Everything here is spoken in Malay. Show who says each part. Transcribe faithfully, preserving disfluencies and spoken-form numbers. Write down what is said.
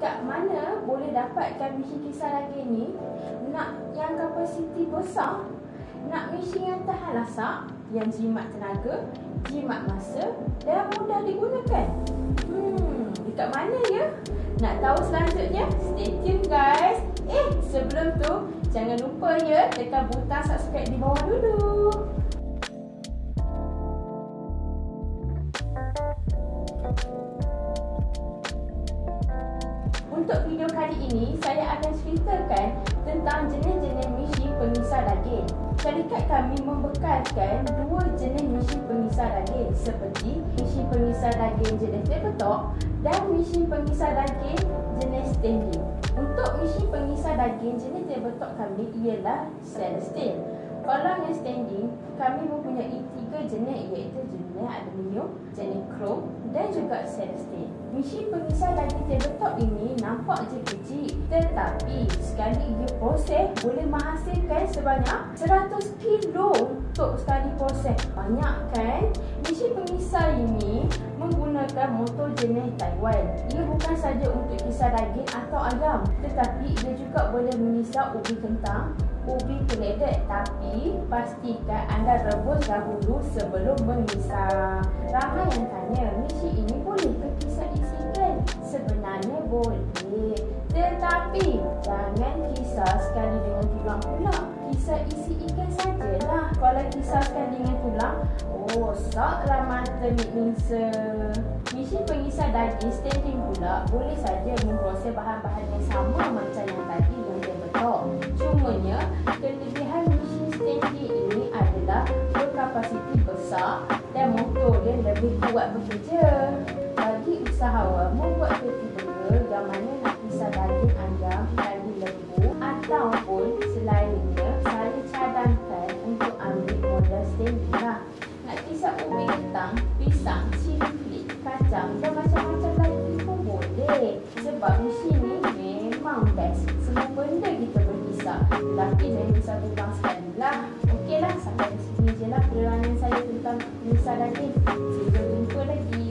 Speaker 1: kat mana boleh dapatkan mesin kisar daging ni? Nak yang kapasiti besar, nak mesin yang tahan lasak, yang jimat tenaga, jimat masa dan mudah digunakan. Hmm, dekat mana ya? Nak tahu selanjutnya? Stay tune guys. Eh, sebelum tu jangan lupa ya tekan butang subscribe di bawah dulu. Untuk video kali ini, saya akan ceritakan tentang jenis-jenis mesin pengisar daging. Syarikat kami membekalkan dua jenis mesin pengisar daging seperti mesin pengisar daging jenis tabletop dan mesin pengisar daging jenis standing. Untuk mesin pengisar daging jenis tabletop kami ialah stainless steel. Kalau yang standing, kami mempunyai tiga jenis iaitu jenis aluminium, jenis krom dan juga stainless steel. Mesin pengisar daging tabletop ini nampak je kecil, tetapi sekali ia proses boleh menghasilkan sebanyak seratus kilo untuk sekali proses. Banyak kan? Mesin pengisar ini menggunakan motor jenis Taiwan. Ia bukan saja untuk kisar daging atau ayam, tetapi ia juga boleh mengisar ubi kentang, ubi keledek, tapi pastikan anda rebus dahulu sebelum mengisar. Ramai yang tanya, mesin ini boleh ke kisar isi ikan? Sebenarnya boleh, tetapi jangan kisar sekali dengan tulang pula. Kisar isi ikan sajalah. Kalau kisar sekali dengan tulang, rosaklah mata Mik Ningsa. Mesin pengisar daging standing pula boleh saja memproses bahan-bahan yang sama macam yang tadi yang tabletop. Cumanya kelebihan mesin standing ini adalah berkapasiti besar dan motor dia lebih kuat bekerja. Bagi usahawan membuat patty burger yang mana nak kisar daging ayam, daging lembu ataupun selainnya, saya cadangkan untuk ambil model standing lah. Nak kisar ubi kentang, pisang, cili flake, kacang dan macam-macam lagi pun boleh. Sebab mesin ni memang best. Semua benda kita berkisar, tapi jangan kisar tulang sekali lah. Okey lah, sampai di sini je lah penerangan saya tentang kisar daging. Sampai jumpa lagi.